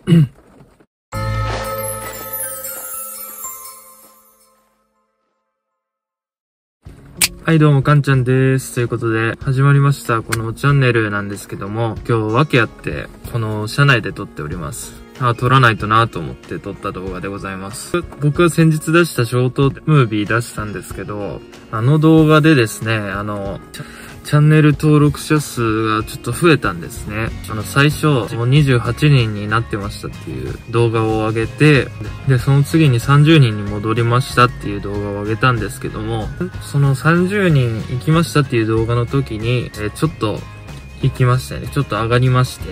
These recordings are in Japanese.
はいどうも、かんちゃんです。ということで、始まりました。このチャンネルなんですけども、今日訳あって、この車内で撮っております。撮らないとなと思って撮った動画でございます。僕が先日出したショートムービー出したんですけど、あの動画でですね、チャンネル登録者数がちょっと増えたんですね。最初、もう28人になってましたっていう動画を上げて、で、その次に30人に戻りましたっていう動画を上げたんですけども、その30人行きましたっていう動画の時に、ちょっと行きましたね。ちょっと上がりまして、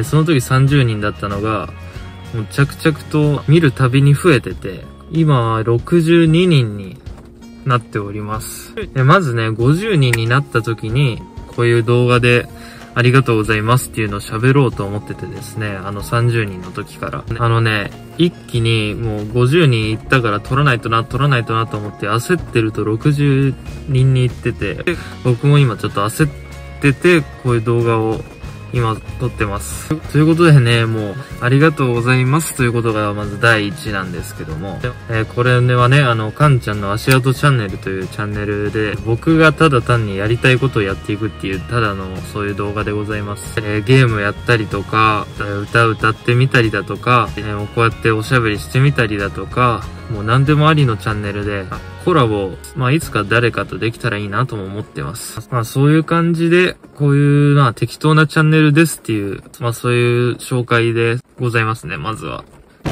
その時30人だったのが、もう着々と見るたびに増えてて、今は62人になっております。まずね、50人になった時に、こういう動画でありがとうございますっていうのを喋ろうと思っててですね、30人の時から。一気にもう50人行ったから撮らないとなと思って焦ってると60人に行ってて、僕も今ちょっと焦ってて、こういう動画を今撮ってます。ということでね、もうありがとうございますということがまず第一なんですけども、これはね、かんちゃんの足跡チャンネルというチャンネルで、僕がただ単にやりたいことをやっていくっていう、ただのそういう動画でございます。ゲームやったりとか、歌ってみたりだとか、こうやっておしゃべりしてみたりだとか、もう何でもありのチャンネルで、コラボ、いつか誰かとできたらいいなとも思ってます。そういう感じで、こういう適当なチャンネルですっていう、そういう紹介でございますね、まずは。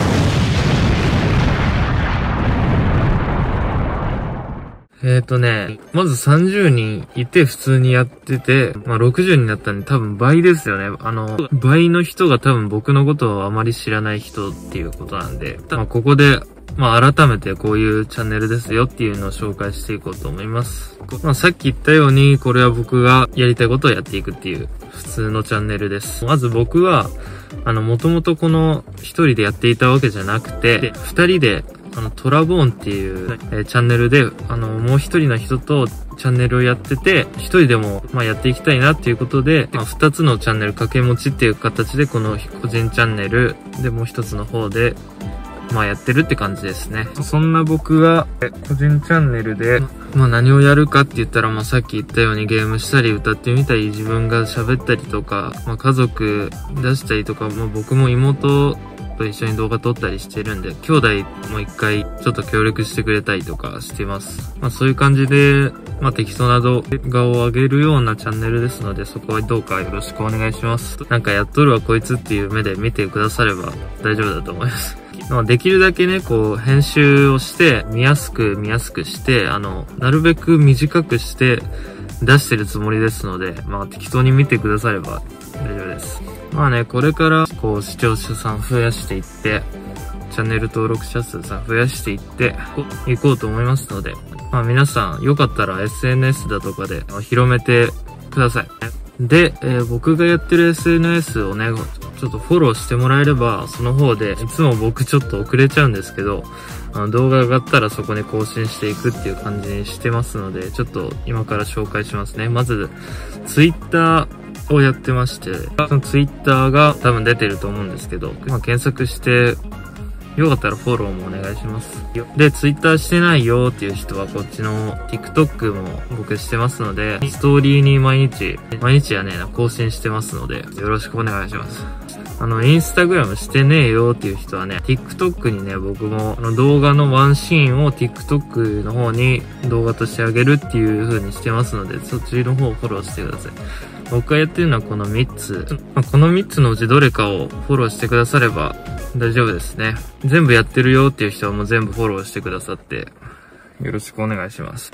まず30人いて普通にやってて、60人になったんで多分倍ですよね。倍の人が多分僕のことをあまり知らない人っていうことなんで、ここで、改めてこういうチャンネルですよっていうのを紹介していこうと思います。さっき言ったように、これは僕がやりたいことをやっていくっていう普通のチャンネルです。まず僕は、もともとこの一人でやっていたわけじゃなくて、二人で、トラボーンっていう、チャンネルで、もう一人の人とチャンネルをやってて、一人でも、やっていきたいなっていうことで、二つのチャンネル掛け持ちっていう形で、この個人チャンネルでもう一つの方で、やってるって感じですね。そんな僕が、個人チャンネルで、何をやるかって言ったら、さっき言ったようにゲームしたり歌ってみたり、自分が喋ったりとか、家族出したりとか、僕も妹と一緒に動画撮ったりしてるんで、兄弟も一回ちょっと協力してくれたりとかしてます。そういう感じで、適当な動画を上げるようなチャンネルですので、そこはどうかよろしくお願いします。やっとるわこいつっていう目で見てくだされば大丈夫だと思います。できるだけね、編集をして、見やすくして、なるべく短くして出してるつもりですので、適当に見てくだされば大丈夫です。これから、視聴者さん増やしていって、チャンネル登録者数さん増やしていっていこうと思いますので、皆さんよかったら SNS だとかで広めてください。で、僕がやってる SNS をね、ちょっとフォローしてもらえれば、その方で、いつも僕ちょっと遅れちゃうんですけど、動画上がったらそこで更新していくっていう感じにしてますので、ちょっと今から紹介しますね。まず、Twitter をやってまして、その Twitter が多分出てると思うんですけど、検索して、よかったらフォローもお願いします。で、Twitter してないよっていう人はこっちの TikTok も僕してますので、ストーリーに毎日はね、更新してますので、よろしくお願いします。インスタグラムしてねえよっていう人はね、TikTok にね、僕も動画のワンシーンを TikTok の方に動画としてあげるっていう風にしてますので、そっちの方をフォローしてください。僕がやってるのはこの3つ。この3つのうちどれかをフォローしてくだされば大丈夫ですね。全部やってるよっていう人はもう全部フォローしてくださって、よろしくお願いします。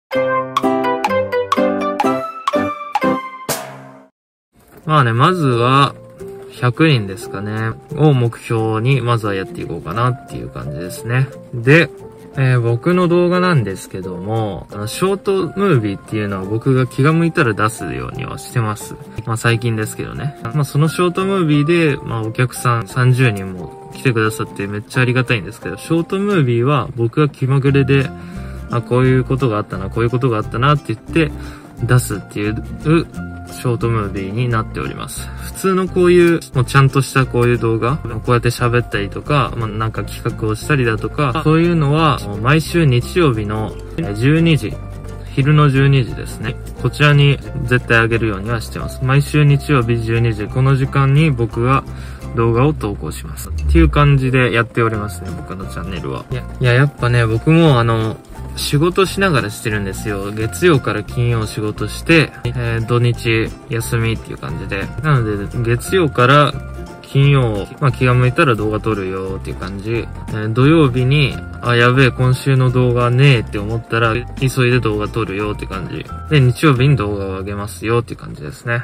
まずは、100人ですかね。を目標に、まずはやっていこうかなっていう感じですね。で、僕の動画なんですけども、ショートムービーっていうのは僕が気が向いたら出すようにはしてます。最近ですけどね。そのショートムービーで、お客さん30人も来てくださってめっちゃありがたいんですけど、ショートムービーは僕が気まぐれで、こういうことがあったな、こういうことがあったなって言って出すっていうショートムービーになっております。普通のこういう、もうちゃんとしたこういう動画、こうやって喋ったりとか、なんか企画をしたりだとか、そういうのは、毎週日曜日の12時、昼の12時ですね。こちらに絶対上げるようにはしてます。毎週日曜日12時、この時間に僕が動画を投稿します。っていう感じでやっておりますね、僕のチャンネルは。やっぱね、僕も仕事しながらしてるんですよ。月曜から金曜仕事して、土日休みっていう感じで。なので、月曜から金曜、気が向いたら動画撮るよっていう感じ。土曜日に、やべえ、今週の動画ねえって思ったら、急いで動画撮るよって感じ。で、日曜日に動画を上げますよっていう感じですね。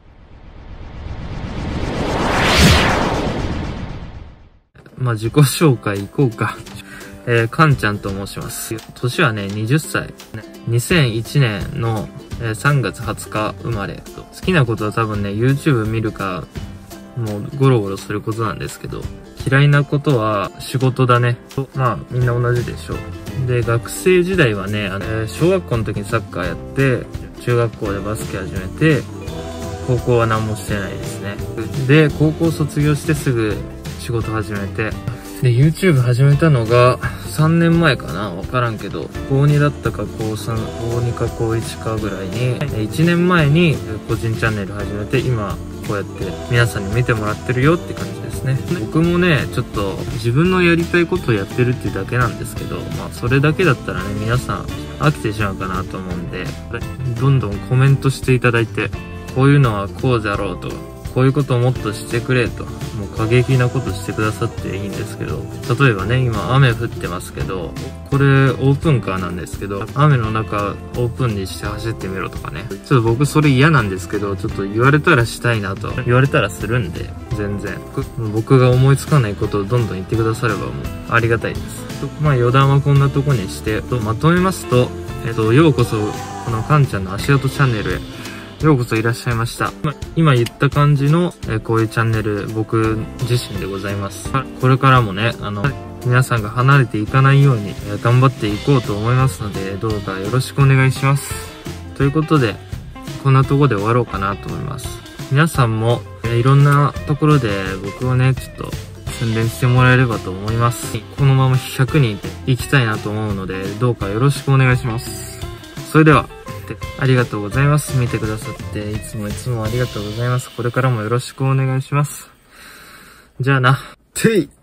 自己紹介いこうか。かんちゃんと申します。年はね、20歳。2001年の3月20日生まれ。好きなことは多分ね、YouTube 見るか、もうゴロゴロすることなんですけど、嫌いなことは仕事だね。みんな同じでしょう。で、学生時代はね、小学校の時にサッカーやって、中学校でバスケ始めて、高校は何もしてないですね。で、高校卒業してすぐ仕事始めて、で、YouTube 始めたのが3年前かな、わからんけど、高2だったか高3、高2か高1かぐらいに、1年前に個人チャンネル始めて、今、こうやって皆さんに見てもらってるよって感じですね。僕もね、ちょっと自分のやりたいことをやってるっていうだけなんですけど、それだけだったらね、皆さん飽きてしまうかなと思うんで、どんどんコメントしていただいて、こういうのはこうじゃろうと、こういうことをもっとしてくれと、もう過激なことしてくださっていいんですけど、例えばね、今雨降ってますけど、これオープンカーなんですけど、雨の中オープンにして走ってみろとかね。ちょっと僕それ嫌なんですけど、ちょっと言われたらしたいなと。言われたらするんで、全然。僕が思いつかないことをどんどん言ってくださればもうありがたいです。余談はこんなとこにして、まとめますと、ようこそ、このかんちゃんの足音チャンネルへ。ようこそいらっしゃいました。今言った感じの、こういうチャンネル、僕自身でございます。これからもね、皆さんが離れていかないように、頑張っていこうと思いますので、どうかよろしくお願いします。ということで、こんなとこで終わろうかなと思います。皆さんも、いろんなところで僕をね、ちょっと宣伝してもらえればと思います。このまま100人行きたいなと思うので、どうかよろしくお願いします。それでは、ありがとうございます。見てくださって、いつもありがとうございます。これからもよろしくお願いします。じゃあな。てい